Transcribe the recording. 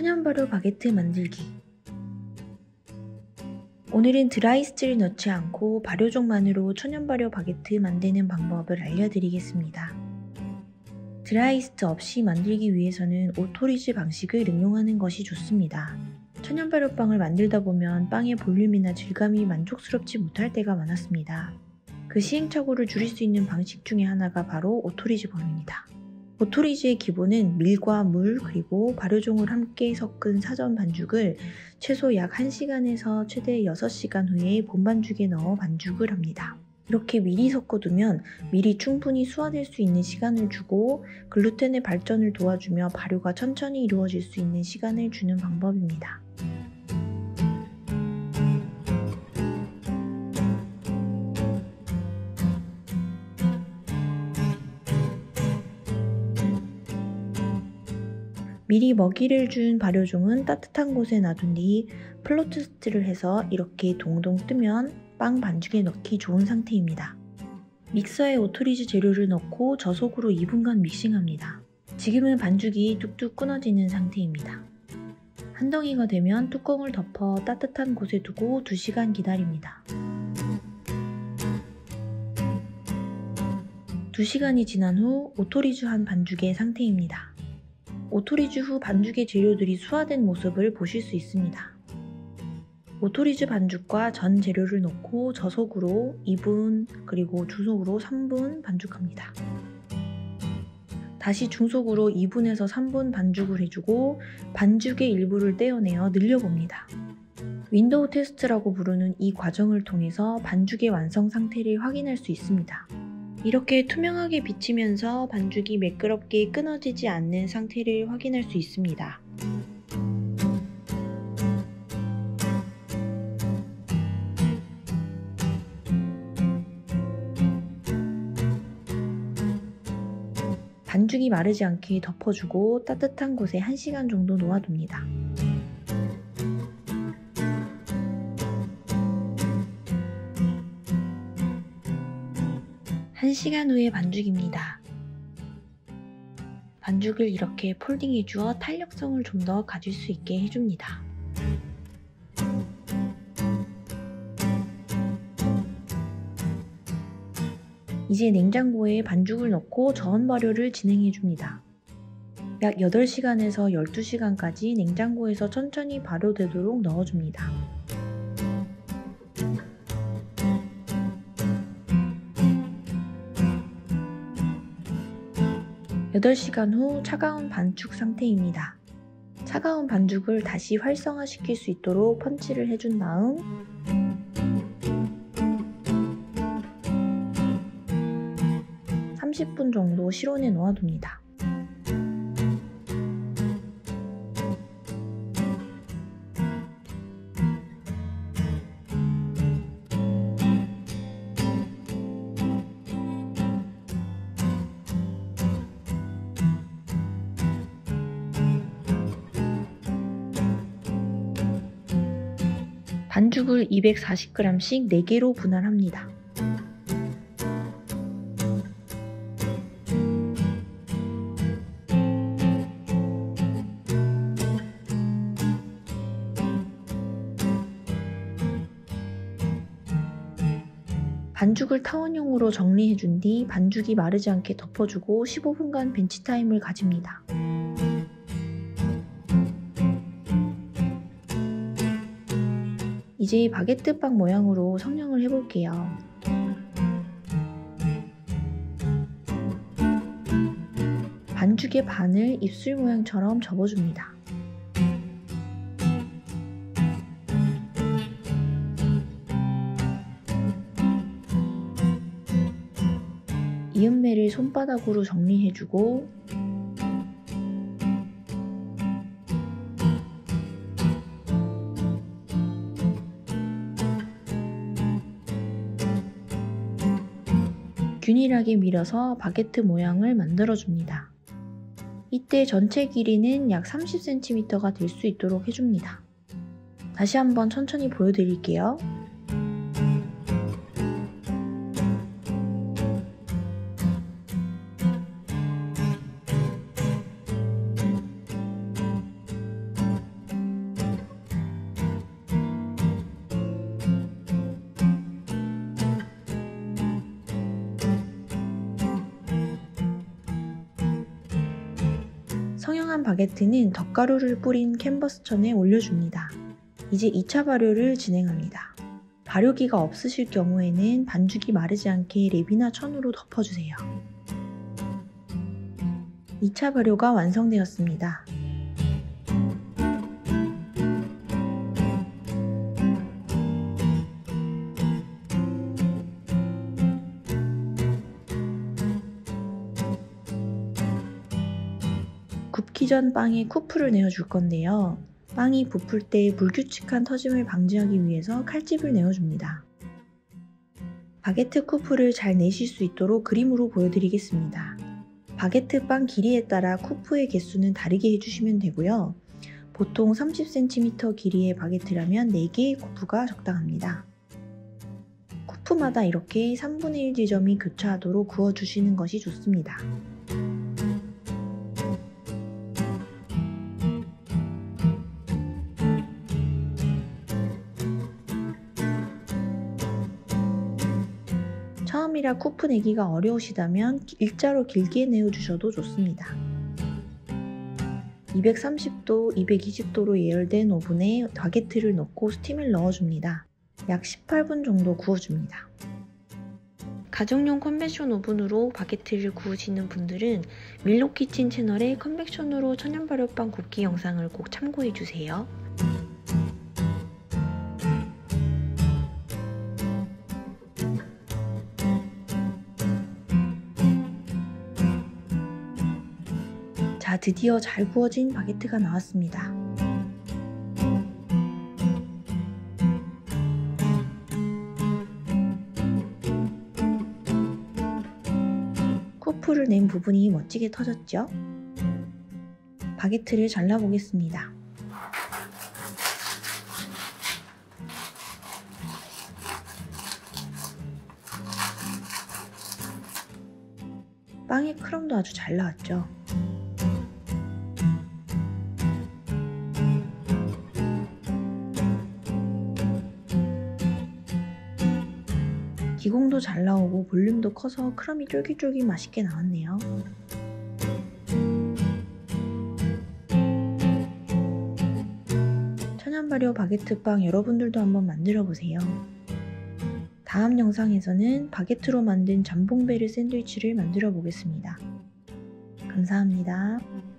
천연 발효 바게트 만들기. 오늘은 드라이스트를 넣지 않고 발효종만으로 천연 발효 바게트 만드는 방법을 알려드리겠습니다. 드라이스트 없이 만들기 위해서는 오토리즈 방식을 응용하는 것이 좋습니다. 천연 발효빵을 만들다 보면 빵의 볼륨이나 질감이 만족스럽지 못할 때가 많았습니다. 그 시행착오를 줄일 수 있는 방식 중에 하나가 바로 오토리즈 범입니다. 오토리즈의 기본은 밀과 물 그리고 발효종을 함께 섞은 사전 반죽을 최소 약 1시간에서 최대 6시간 후에 본반죽에 넣어 반죽을 합니다. 이렇게 미리 섞어두면 밀이 충분히 수화될 수 있는 시간을 주고 글루텐의 발전을 도와주며 발효가 천천히 이루어질 수 있는 시간을 주는 방법입니다. 미리 먹이를 준 발효종은 따뜻한 곳에 놔둔 뒤 플로트스트를 해서 이렇게 동동 뜨면 빵 반죽에 넣기 좋은 상태입니다. 믹서에 오토리즈 재료를 넣고 저속으로 2분간 믹싱합니다. 지금은 반죽이 뚝뚝 끊어지는 상태입니다. 한 덩이가 되면 뚜껑을 덮어 따뜻한 곳에 두고 2시간 기다립니다. 2시간이 지난 후 오토리즈한 반죽의 상태입니다. 오토리즈 후 반죽의 재료들이 수화된 모습을 보실 수 있습니다. 오토리즈 반죽과 전 재료를 넣고 저속으로 2분 그리고 중속으로 3분 반죽합니다. 다시 중속으로 2분에서 3분 반죽을 해주고 반죽의 일부를 떼어내어 늘려봅니다. 윈도우 테스트라고 부르는 이 과정을 통해서 반죽의 완성 상태를 확인할 수 있습니다. 이렇게 투명하게 비치면서 반죽이 매끄럽게 끊어지지 않는 상태를 확인할 수 있습니다. 반죽이 마르지 않게 덮어주고 따뜻한 곳에 1시간 정도 놓아둡니다. 한 시간 후의 반죽입니다. 반죽을 이렇게 폴딩해 주어 탄력성을 좀 더 가질 수 있게 해줍니다. 이제 냉장고에 반죽을 넣고 저온 발효를 진행해 줍니다. 약 8시간에서 12시간까지 냉장고에서 천천히 발효되도록 넣어줍니다. 8시간 후 차가운 반죽 상태입니다. 차가운 반죽을 다시 활성화시킬 수 있도록 펀치를 해준 다음 (30분) 정도 실온에 놓아둡니다. 반죽을 240g씩 4개로 분할합니다. 반죽을 타원형으로 정리해준 뒤 반죽이 마르지 않게 덮어주고 15분간 벤치타임을 가집니다. 이제 바게트빵 모양으로 성형을 해볼게요. 반죽의 반을 입술 모양처럼 접어줍니다. 이음매를 손바닥으로 정리해주고 균일하게 밀어서 바게트 모양을 만들어줍니다. 이때 전체 길이는 약 30cm가 될 수 있도록 해줍니다. 다시 한번 천천히 보여드릴게요. 완성한 바게트는 덧가루를 뿌린 캔버스천에 올려줍니다. 이제 2차 발효를 진행합니다. 발효기가 없으실 경우에는 반죽이 마르지 않게 랩이나 천으로 덮어주세요. 2차 발효가 완성되었습니다. 굽기 전 빵에 쿠프를 내어줄 건데요. 빵이 부풀 때 불규칙한 터짐을 방지하기 위해서 칼집을 내어줍니다. 바게트 쿠프를 잘 내실 수 있도록 그림으로 보여드리겠습니다. 바게트 빵 길이에 따라 쿠프의 개수는 다르게 해주시면 되고요. 보통 30cm 길이의 바게트라면 4개의 쿠프가 적당합니다. 쿠프마다 이렇게 3분의 1 지점이 교차하도록 구워주시는 것이 좋습니다. 처음이라 쿠프 내기가 어려우시다면 일자로 길게 내어주셔도 좋습니다. 230도, 220도로 예열된 오븐에 바게트를 넣고 스팀을 넣어줍니다. 약 18분 정도 구워줍니다. 가정용 컨벡션 오븐으로 바게트를 구우시는 분들은 밀로키친 채널의 컨벡션으로 천연발효빵 굽기 영상을 꼭 참고해주세요. 자, 드디어 잘 구워진 바게트가 나왔습니다. 쿠프를 낸 부분이 멋지게 터졌죠? 바게트를 잘라보겠습니다. 빵의 크럼도 아주 잘 나왔죠? 기공도 잘 나오고 볼륨도 커서 크럼이 쫄깃쫄깃 맛있게 나왔네요. 천연발효 바게트빵 여러분들도 한번 만들어보세요. 다음 영상에서는 바게트로 만든 잠봉베르 샌드위치를 만들어 보겠습니다. 감사합니다.